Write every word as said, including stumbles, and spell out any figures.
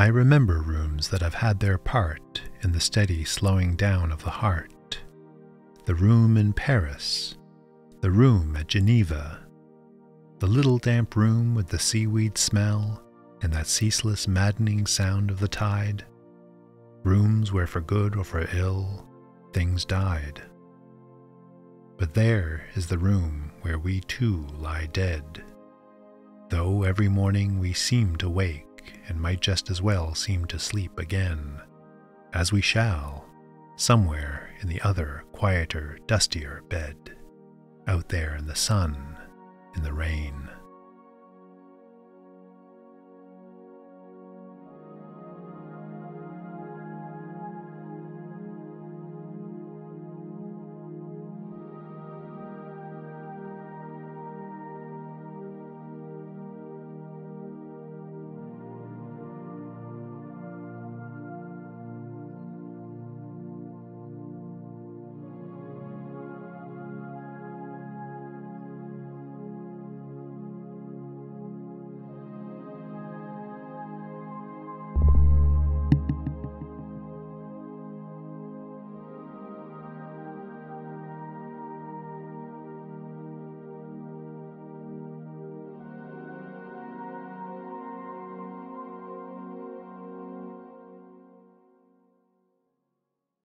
I remember rooms that have had their part in the steady slowing down of the heart. The room in Paris, the room at Geneva, the little damp room with the seaweed smell and that ceaseless maddening sound of the tide. Rooms where for good or for ill, things died. But there is the room where we too lie dead, though every morning we seem to wake and might just as well seem to sleep again, as we shall, somewhere in the other quieter, dustier bed, out there in the sun, in the rain.